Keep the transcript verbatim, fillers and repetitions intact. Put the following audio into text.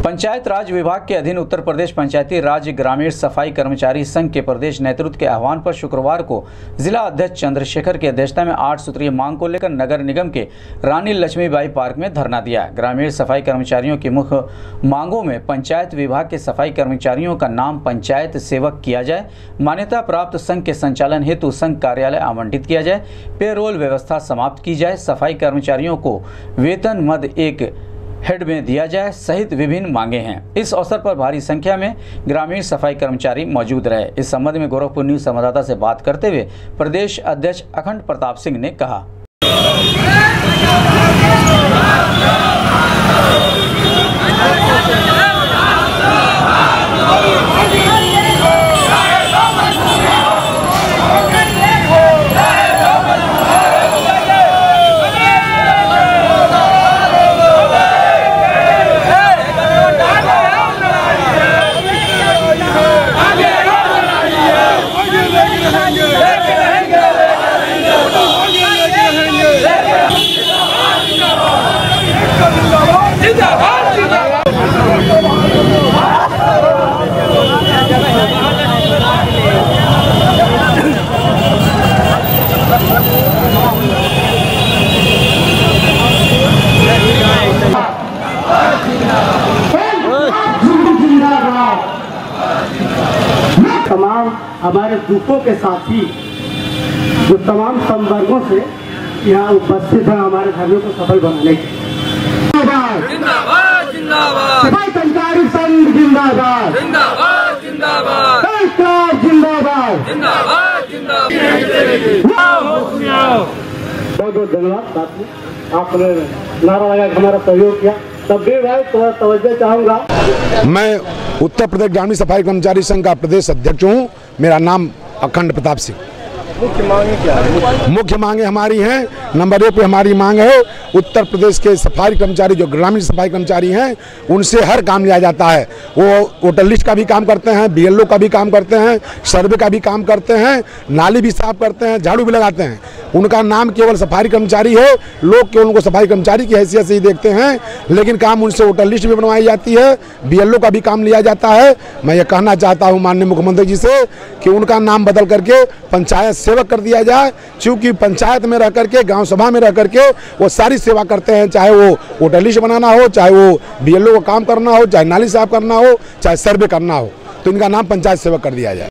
पंचायत राज विभाग के अधीन उत्तर प्रदेश पंचायती राज ग्रामीण सफाई कर्मचारी संघ के प्रदेश नेतृत्व के आह्वान पर शुक्रवार को जिला अध्यक्ष चंद्रशेखर की अध्यक्षता में आठ सूत्रीय मांग को लेकर नगर निगम के रानी लक्ष्मीबाई पार्क में धरना दिया। ग्रामीण सफाई कर्मचारियों की मुख्य मांगों में पंचायत विभाग के सफाई कर्मचारियों का नाम पंचायत सेवक किया जाए, मान्यता प्राप्त संघ के संचालन हेतु संघ कार्यालय आवंटित किया जाए, पेरोल व्यवस्था समाप्त की जाए, सफाई कर्मचारियों को वेतन मद एक हेड में दिया जाए सहित विभिन्न मांगे हैं। इस अवसर पर भारी संख्या में ग्रामीण सफाई कर्मचारी मौजूद रहे। इस संबंध में गोरखपुर न्यूज संवाददाता से बात करते हुए प्रदेश अध्यक्ष अखंड प्रताप सिंह ने कहा। तमाम हमारे दुखों के साथी जो तमाम संवर्गों से यहाँ उपस्थित है हमारे धर्म को सफल बनाने के जिंदाबाद जिंदाबाद सफाई कर्मचारी संघ जिंदाबाद जिंदाबाद जिंदाबाद जिंदाबाद जिंदाबाद जिंदाबाद बहुत बहुत धन्यवाद। साथ में आपने नारा लगा हमारा सहयोग किया, तब भी भाई थोड़ा तवज्जो चाहूँगा। मैं उत्तर प्रदेश ग्रामीण सफाई कर्मचारी संघ का प्रदेश अध्यक्ष हूँ। मेरा नाम अखंड प्रताप सिंह। मुख्य मांगे क्या है? मुख्य मांगे हमारी हैं, नंबर एक पे हमारी मांग है उत्तर प्रदेश के सफाई कर्मचारी जो ग्रामीण सफाई कर्मचारी हैं उनसे हर काम लिया जाता है। वो वोटर लिस्ट का भी काम करते हैं, बीएलओ का भी काम करते हैं, सर्वे का भी काम करते हैं, नाली भी साफ करते हैं, झाड़ू भी लगाते हैं। उनका नाम केवल सफाई कर्मचारी है। लोग केवल उनको सफाई कर्मचारी की हैसियत से ही देखते हैं, लेकिन काम उनसे वोटर लिस्ट भी बनवाई जाती है, बीएलओ का भी काम लिया जाता है। मैं ये कहना चाहता हूँ माननीय मुख्यमंत्री जी से कि उनका नाम बदल करके पंचायत सेवक कर दिया जाए, क्योंकि पंचायत में रह करके, गांव सभा में रह करके वो सारी सेवा करते हैं, चाहे वो वोटर लिस्ट बनाना हो, चाहे वो बीएलओ को काम करना हो, चाहे नाली साफ करना हो, चाहे सर्वे करना हो, तो इनका नाम पंचायत सेवक कर दिया जाए।